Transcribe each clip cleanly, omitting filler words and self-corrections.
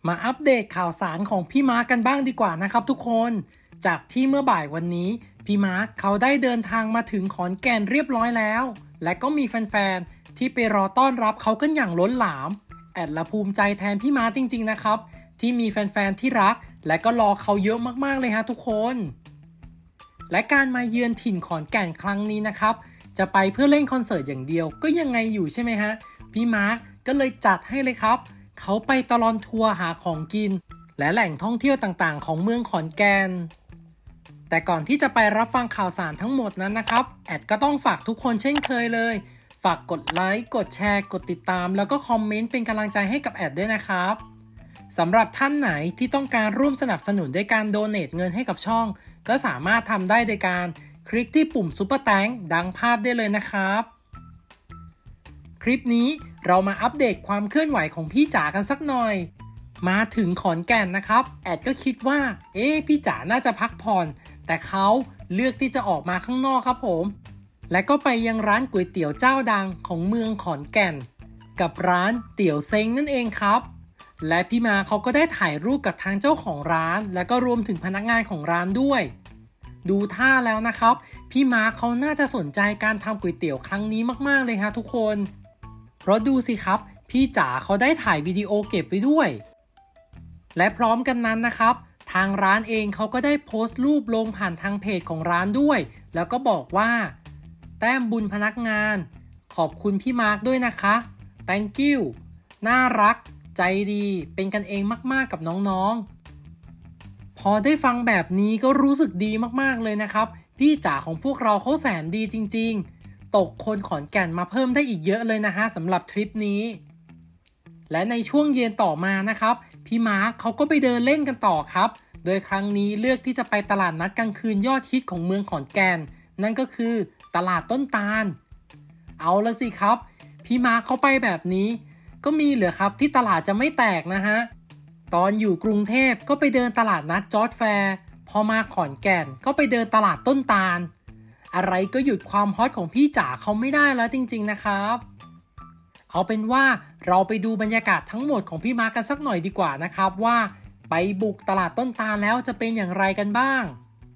มาอัปเดตข่าวสารของพี่มาร์คกันบ้างดีกว่านะครับทุกคนจากที่เมื่อบ่ายวันนี้พี่มาร์คเขาได้เดินทางมาถึงขอนแก่นเรียบร้อยแล้วและก็มีแฟนๆที่ไปรอต้อนรับเขากันอย่างล้นหลามแอดละภูมิใจแทนพี่มาร์คจริงๆนะครับที่มีแฟนๆที่รักและก็รอเขาเยอะมากๆเลยฮะทุกคนและการมาเยือนถิ่นขอนแก่นครั้งนี้นะครับจะไปเพื่อเล่นคอนเสิร์ตอย่างเดียวก็ยังไงอยู่ใช่ไหมฮะพี่มาร์คก็เลยจัดให้เลยครับเขาไปตลอดทัวร์หาของกินและแหล่งท่องเที่ยวต่างๆของเมืองขอนแก่นแต่ก่อนที่จะไปรับฟังข่าวสารทั้งหมดนั้นนะครับแอดก็ต้องฝากทุกคนเช่นเคยเลยฝากกดไลค์กดแชร์กดติดตามแล้วก็คอมเมนต์เป็นกำลังใจให้กับแอดด้วยนะครับสำหรับท่านไหนที่ต้องการร่วมสนับสนุนด้วยการโดเนทเงินให้กับช่องก็สามารถทำได้โดยการคลิกที่ปุ่มซุปเปอร์แตงดังภาพได้เลยนะครับคลิปนี้เรามาอัปเดตความเคลื่อนไหวของพี่จ๋ากันสักหน่อยมาถึงขอนแก่นนะครับแอดก็คิดว่าพี่จ๋าน่าจะพักผ่อนแต่เขาเลือกที่จะออกมาข้างนอกครับผมและก็ไปยังร้านก๋วยเตี๋ยวเจ้าดังของเมืองขอนแก่นกับร้านเตี๋ยวเซ้งนั่นเองครับและพี่มาเขาก็ได้ถ่ายรูปกับทางเจ้าของร้านและก็รวมถึงพนักงานของร้านด้วยดูท่าแล้วนะครับพี่มาเขาน่าจะสนใจการทำก๋วยเตี๋ยวครั้งนี้มากๆเลยฮะทุกคนเพราะดูสิครับพี่จ๋าเขาได้ถ่ายวิดีโอเก็บไว้ด้วยและพร้อมกันนั้นนะครับทางร้านเองเขาก็ได้โพสต์รูปลงผ่านทางเพจของร้านด้วยแล้วก็บอกว่าแต้มบุญพนักงานขอบคุณพี่มาร์คด้วยนะคะ thank you น่ารักใจดีเป็นกันเองมากๆกับน้องๆพอได้ฟังแบบนี้ก็รู้สึกดีมากๆเลยนะครับพี่จ๋าของพวกเราเขาแสนดีจริงๆตกคนขอนแก่นมาเพิ่มได้อีกเยอะเลยนะฮะสำหรับทริปนี้และในช่วงเย็นต่อมานะครับพี่มาร์คเขาก็ไปเดินเล่นกันต่อครับโดยครั้งนี้เลือกที่จะไปตลาดนัดกลางคืนยอดฮิตของเมืองขอนแก่นนั่นก็คือตลาดต้นตาลเอาละสิครับพี่มาร์คเขาไปแบบนี้ก็มีเหลือครับที่ตลาดจะไม่แตกนะฮะตอนอยู่กรุงเทพก็ไปเดินตลาดนัดจอร์จแฟร์พอมาขอนแก่นก็ไปเดินตลาดต้นตาลอะไรก็หยุดความฮอตของพี่จ๋าเขาไม่ได้แล้วจริงๆนะครับเอาเป็นว่าเราไปดูบรรยากาศทั้งหมดของพี่มาร์คกันสักหน่อยดีกว่านะครับว่าไปบุกตลาดต้นตาลแล้วจะเป็นอย่างไรกันบ้าง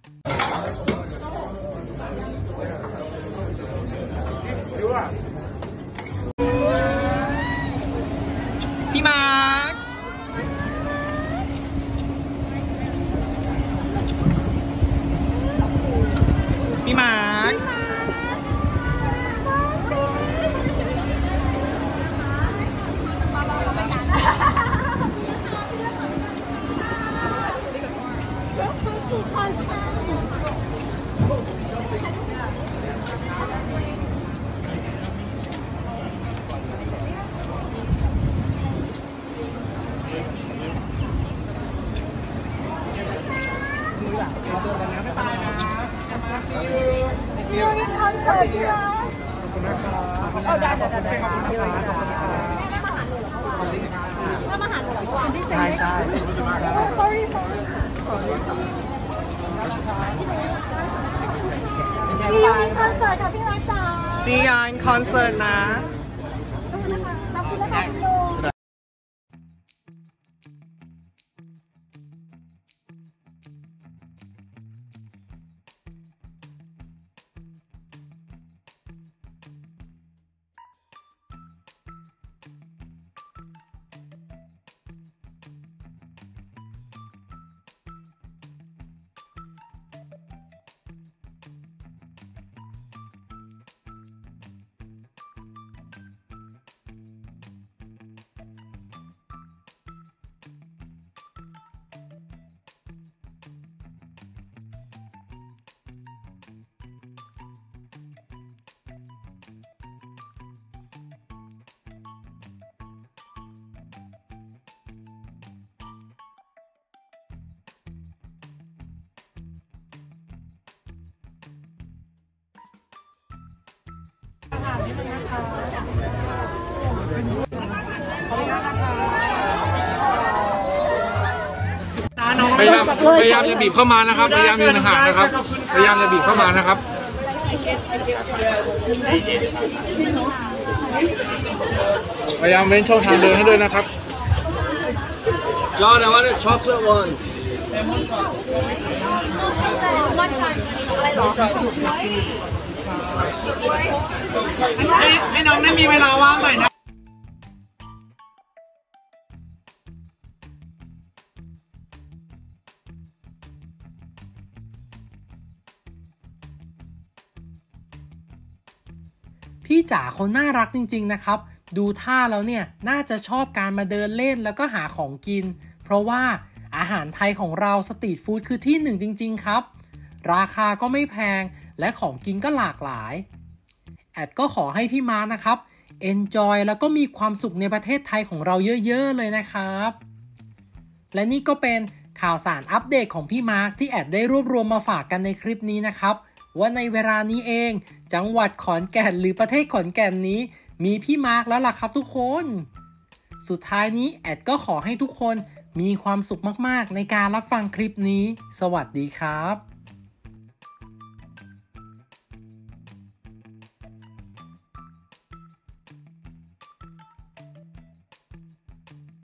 พี่มาร์คพี่มาร์คยูนิคอนเสิร์ตใช่ไหมเอาได้แม่มาหาหนูเหรอแม่มาหาหนูเหรอวันที่เจ็ดใช่ sorry ยูนิคอนเสิร์ตค่ะพี่รักจ๋าซียอนคอนเสิร์ตนะขอบคุณนะคะคุณลุงพยายามจะบีบเข้ามานะครับพยายามอยู่ห่างๆนะครับพยายามจะบีบเข้ามานะครับ พยายามเว้นช่องทางเดินให้ด้วยนะครับ John, I want a chocolate one. อะไรหรอให้น้องได้มีเวลาว่างหน่อยนะพี่จ๋าเขาน่ารักจริงๆนะครับดูท่าแล้วเนี่ยน่าจะชอบการมาเดินเล่นแล้วก็หาของกินเพราะว่าอาหารไทยของเราสตรีทฟู้ดคือที่หนึ่งจริงๆครับราคาก็ไม่แพงและของกินก็หลากหลายแอดก็ขอให้พี่มาร์คนะครับ enjoy แล้วก็มีความสุขในประเทศไทยของเราเยอะๆเลยนะครับและนี่ก็เป็นข่าวสารอัปเดตของพี่มาร์คที่แอดได้รวบรวมมาฝากกันในคลิปนี้นะครับว่าในเวลานี้เองจังหวัดขอนแก่นหรือประเทศขอนแก่นนี้มีพี่มาร์คแล้วล่ะครับทุกคนสุดท้ายนี้แอดก็ขอให้ทุกคนมีความสุขมากๆในการรับฟังคลิปนี้สวัสดีครับ